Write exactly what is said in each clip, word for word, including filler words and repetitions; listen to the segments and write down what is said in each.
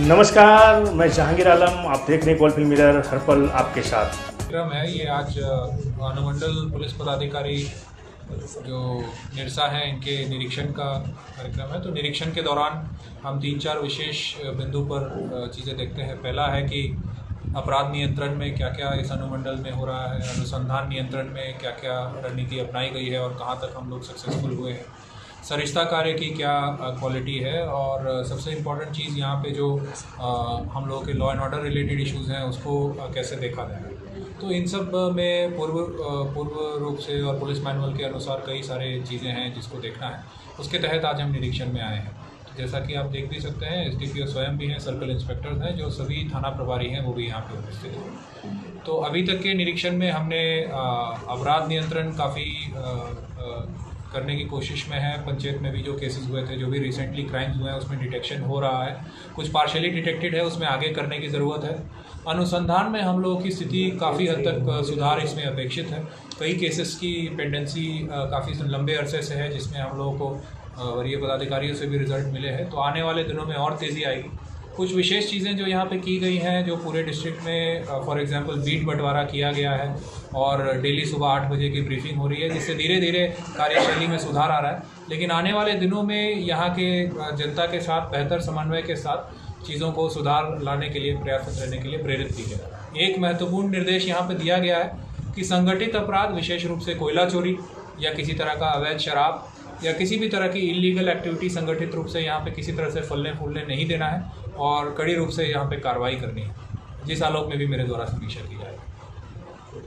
नमस्कार, मैं जहांगीर आलम, आप देख रहे हैं CoalField मिरर, हर पल आपके साथ। कार्यक्रम है ये आज अनुमंडल पुलिस पदाधिकारी जो निरसा हैं इनके निरीक्षण का कार्यक्रम है। तो निरीक्षण के दौरान हम तीन चार विशेष बिंदु पर चीज़ें देखते हैं। पहला है कि अपराध नियंत्रण में क्या क्या इस अनुमंडल में हो रहा है, अनुसंधान नियंत्रण में क्या क्या रणनीति अपनाई गई है और कहाँ तक हम लोग सक्सेसफुल हुए हैं, सरिस्ता कार्य की क्या क्वालिटी है, और सबसे इम्पॉर्टेंट चीज़ यहाँ पे जो आ, हम लोगों के law and order related issues हैं उसको आ, कैसे देखा जाए। तो इन सब में पूर्व पूर्व रूप से और पुलिस मैनुअल के अनुसार कई सारे चीज़ें हैं जिसको देखना है। उसके तहत आज हम निरीक्षण में आए हैं। तो जैसा कि आप देख भी सकते हैं, एस डी पी ओ स्वयं भी हैं, सर्कल इंस्पेक्टर्स हैं, जो सभी थाना प्रभारी हैं वो भी यहाँ पे उपस्थित हैं। तो अभी तक के निरीक्षण में हमने अपराध नियंत्रण काफ़ी करने की कोशिश में है। पंचायत में भी जो केसेस हुए थे, जो भी रिसेंटली क्राइम्स हुए हैं, उसमें डिटेक्शन हो रहा है। कुछ पार्शियली डिटेक्टेड है, उसमें आगे करने की ज़रूरत है। अनुसंधान में हम लोगों की स्थिति काफ़ी हद तक सुधार इसमें अपेक्षित है। कई केसेस की पेंडेंसी काफ़ी लंबे अरसे से है, जिसमें हम लोगों को वरीय पदाधिकारियों से भी रिजल्ट मिले हैं। तो आने वाले दिनों में और तेज़ी आएगी। कुछ विशेष चीज़ें जो यहाँ पे की गई हैं, जो पूरे डिस्ट्रिक्ट में फॉर एग्जांपल बीट बंटवारा किया गया है और डेली सुबह आठ बजे की ब्रीफिंग हो रही है, जिससे धीरे धीरे कार्यशैली में सुधार आ रहा है। लेकिन आने वाले दिनों में यहाँ के जनता के साथ बेहतर समन्वय के साथ चीज़ों को सुधार लाने के लिए प्रयासरत रहने के लिए प्रेरित किया जाए। एक महत्वपूर्ण निर्देश यहाँ पर दिया गया है कि संगठित अपराध, विशेष रूप से कोयला चोरी या किसी तरह का अवैध शराब या किसी भी तरह की इलीगल एक्टिविटी संगठित रूप से यहाँ पे किसी तरह से फलने फूलने नहीं देना है और कड़ी रूप से यहाँ पे कार्रवाई करनी है, जिस आलोक में भी मेरे द्वारा समीक्षा की जाएगी।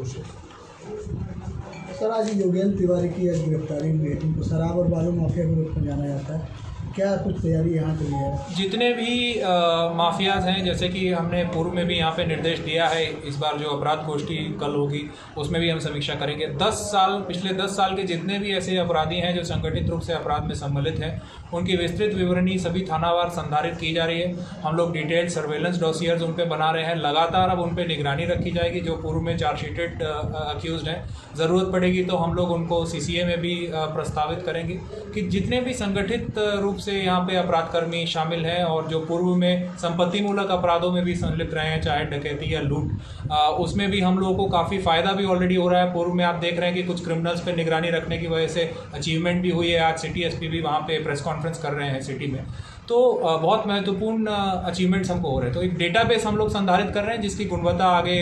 सर, आज योगेंद्र तिवारी की आज गिरफ्तारी हुई है, जिनको शराब और बालू माफिया के रूप में जाना जाता है, क्या कुछ तैयारी यहाँ के लिए है? जितने भी आ, माफियाज हैं, जैसे कि हमने पूर्व में भी यहाँ पे निर्देश दिया है, इस बार जो अपराध गोष्ठी कल होगी उसमें भी हम समीक्षा करेंगे। दस साल पिछले दस साल के जितने भी ऐसे अपराधी हैं जो संगठित रूप से अपराध में सम्मिलित हैं, उनकी विस्तृत विवरणी सभी थानावार संधारित की जा रही है। हम लोग डिटेल्ड सर्वेलेंस डॉसियर्स उन पर बना रहे हैं। लगातार अब उन पर निगरानी रखी जाएगी। जो पूर्व में चार्जशीटेड अक्यूज्ड हैं, ज़रूरत पड़ेगी तो हम लोग उनको सी सी ए में भी प्रस्तावित करेंगे कि जितने भी संगठित रूप से यहाँ पे अपराधकर्मी शामिल हैं और जो पूर्व में संपत्ति मूलक अपराधों में भी संलिप्त रहे हैं, चाहे डकैती या लूट, उसमें भी हम लोगों को काफ़ी फ़ायदा भी ऑलरेडी हो रहा है। पूर्व में आप देख रहे हैं कि कुछ क्रिमिनल्स पे निगरानी रखने की वजह से अचीवमेंट भी हुई है। आज सिटी एस पी भी वहाँ पे प्रेस कॉन्फ्रेंस कर रहे हैं सिटी में। तो बहुत महत्वपूर्ण अचीवमेंट्स हमको हो रहे हैं। तो एक डेटाबेस हम लोग संधारित कर रहे हैं जिसकी गुणवत्ता आगे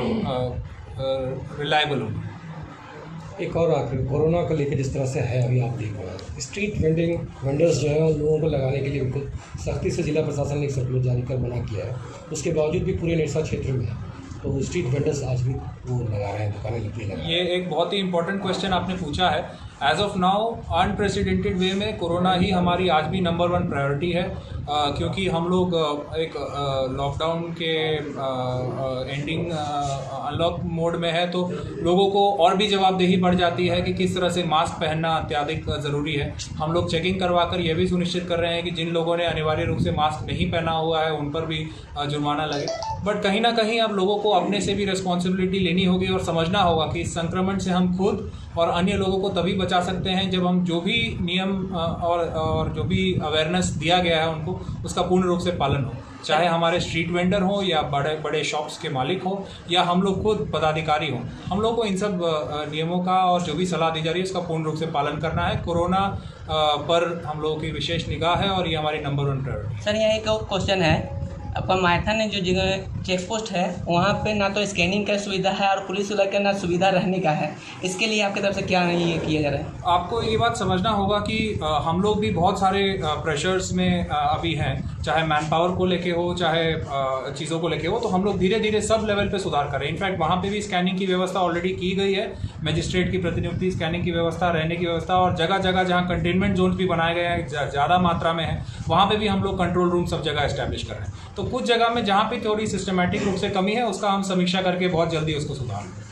रिलायबल होगी। एक और आखिर कोरोना को लेकर जिस तरह से है अभी आप देख रहे हैं, स्ट्रीट वेंडिंग वेंडर्स जो है लोगों को लगाने के लिए उनको सख्ती से जिला प्रशासन ने एक सर्कुलर जारी कर मना किया है। उसके बावजूद भी पूरे निरसा क्षेत्र में तो स्ट्रीट वेंडर्स आज भी वो लगा रहे हैं, दुकानें लगी लगा। ये एक बहुत ही इंपॉर्टेंट क्वेश्चन आपने पूछा है। As of now unprecedented way में कोरोना ही हमारी आज भी नंबर वन प्रायोरिटी है, आ, क्योंकि हम लोग एक लॉकडाउन के एंडिंग अनलॉक मोड में है, तो लोगों को और भी जवाबदेही बढ़ जाती है कि किस तरह से मास्क पहनना अत्याधिक ज़रूरी है। हम लोग चेकिंग करवा कर यह भी सुनिश्चित कर रहे हैं कि जिन लोगों ने अनिवार्य रूप से मास्क नहीं पहना हुआ है उन पर भी जुर्माना लगे। बट कहीं ना कहीं अब लोगों को अपने से भी रिस्पॉन्सिबिलिटी लेनी होगी और समझना होगा कि इस संक्रमण से हम खुद और अन्य लोगों को तभी बचा सकते हैं जब हम जो भी नियम और और जो भी अवेयरनेस दिया गया है उनको उसका पूर्ण रूप से पालन हो, चाहे हमारे स्ट्रीट वेंडर हो या बड़े बड़े शॉप्स के मालिक हो या हम लोग खुद पदाधिकारी हों। हम लोग को इन सब नियमों का और जो भी सलाह दी जा रही है उसका पूर्ण रूप से पालन करना है। कोरोना पर हम लोगों की विशेष निगाह है और ये हमारी नंबर वन प्रायोरिटी। सर, यहाँ एक क्वेश्चन है, आपका मायथन में जो जगह चेक पोस्ट है वहाँ पे ना तो स्कैनिंग का सुविधा है और पुलिस वाला का ना सुविधा रहने का है, इसके लिए आपकी तरफ से क्या ये किया जा रहा है? आपको ये बात समझना होगा कि आ, हम लोग भी बहुत सारे प्रेशर्स में आ, अभी हैं, चाहे मैन पावर को लेके हो, चाहे चीज़ों को लेके हो। तो हम लोग धीरे धीरे सब लेवल पे सुधार कर रहे हैं। इनफैक्ट वहाँ पे भी स्कैनिंग की व्यवस्था ऑलरेडी की गई है, मजिस्ट्रेट की प्रतिनियुक्ति, स्कैनिंग की व्यवस्था, रहने की व्यवस्था, और जगह जगह जहाँ कंटेनमेंट जोन भी बनाए गए हैं ज़्यादा मात्रा में है वहाँ पे भी हम लोग कंट्रोल रूम सब जगह एस्टैब्लिश कर रहे हैं। तो कुछ जगह में जहाँ पे थोड़ी सिस्टमैटिक रूप से कमी है उसका हम समीक्षा करके बहुत जल्दी उसको सुधार